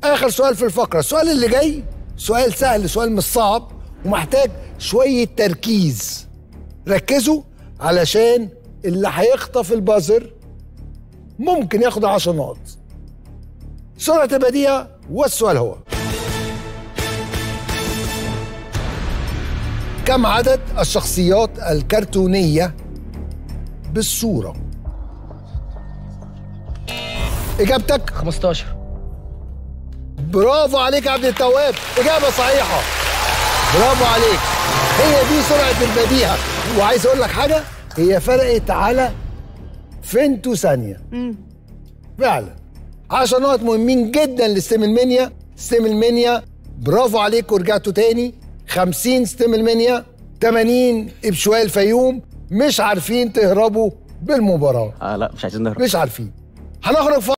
اخر سؤال في الفقره. السؤال اللي جاي سؤال سهل، سؤال مش صعب ومحتاج شويه تركيز. ركزوا علشان اللي هيخطف البازر ممكن ياخد 10 نقط. سرعه البديهه والسؤال هو: كم عدد الشخصيات الكرتونيه بالصوره؟ اجابتك 15. برافو عليك يا عبد التواب، اجابه صحيحه. برافو عليك. هي دي سرعه البديهه. وعايز اقول لك حاجه، هي فرقت على فينتو ثانيه. فعلا 10 نقط مهمين جدا لستيم المنيا. ستيم المنيا برافو عليك ورجعتوا تاني. 50 ستيم المنيا، 80 ابشوال الفيوم. مش عارفين تهربوا بالمباراه. لا مش عايزين نهرب. مش عارفين. هنخرج